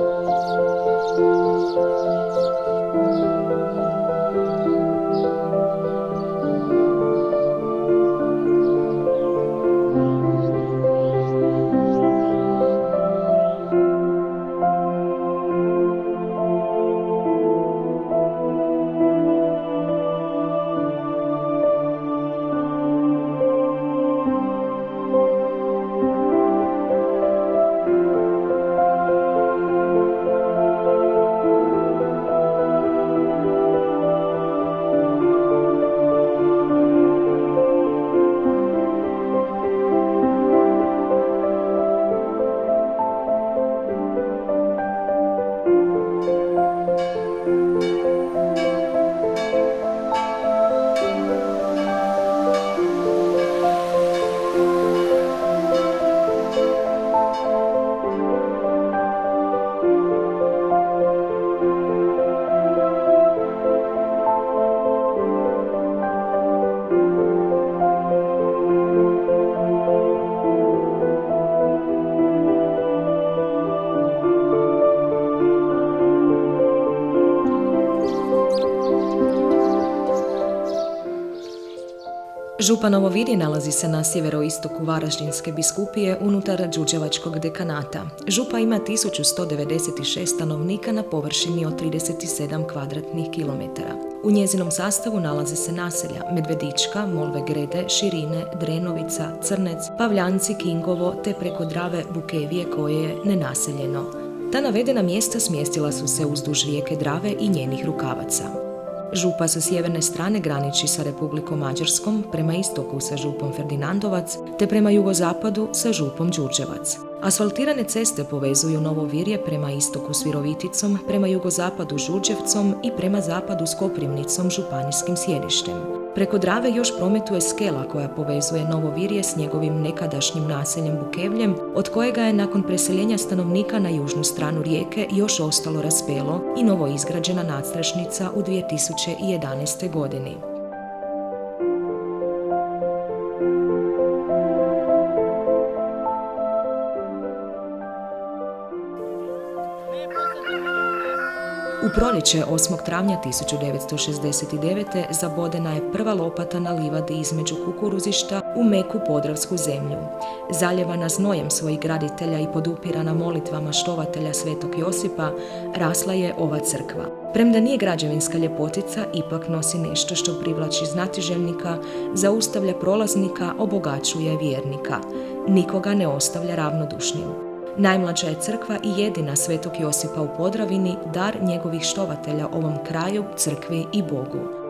Županovo Virje nalazi se na sjeveroistoku Varaždinske biskupije unutar Đurđevačkog dekanata. Župa ima 1196 stanovnika na površini od 37 kvadratnih kilometara. U njezinom sastavu nalaze se naselja Medvedička, Molve Grede, Širine, Drenovica, Crnec, Pavljanci, Kingovo te preko Drave Bukevije koje je nenaseljeno. Ta navedena mjesta smjestila su se uzduž rijeke Drave i njenih rukavaca. Župa sa sjeverne strane graniči sa Republikom Mađarskom, prema istoku sa župom Ferdinandovac, te prema jugozapadu sa župom Đurđevac. Asfaltirane ceste povezuju Novo Virje prema istoku s Viroviticom, prema jugozapadu Đurđevcom i prema zapadu s Koprivnicom, županijskim sjedištem. Preko Drave još prometuje skela koja povezuje Novo Virje s njegovim nekadašnjim naseljem Bukevljem, od kojega je nakon preseljenja stanovnika na južnu stranu rijeke još ostalo raspelo i novo izgrađena nadstrešnica u 2011. godini. U proljeće 8. travnja 1969. zabodena je prva lopata na livadi između kukuruzišta u meku podravsku zemlju. Zaljevana znojem svojih graditelja i podupirana molitvama štovatelja Svetog Josipa, rasla je ova crkva. Premda nije građevinska ljepotica, ipak nosi nešto što privlači znatiželjnika, zaustavlja prolaznika, obogaćuje vjernika. Nikoga ne ostavlja ravnodušnim. Najmlađa je crkva i jedina Svetog Josipa u Podravini, dar njegovih štovatelja ovom kraju, crkvi i Bogu.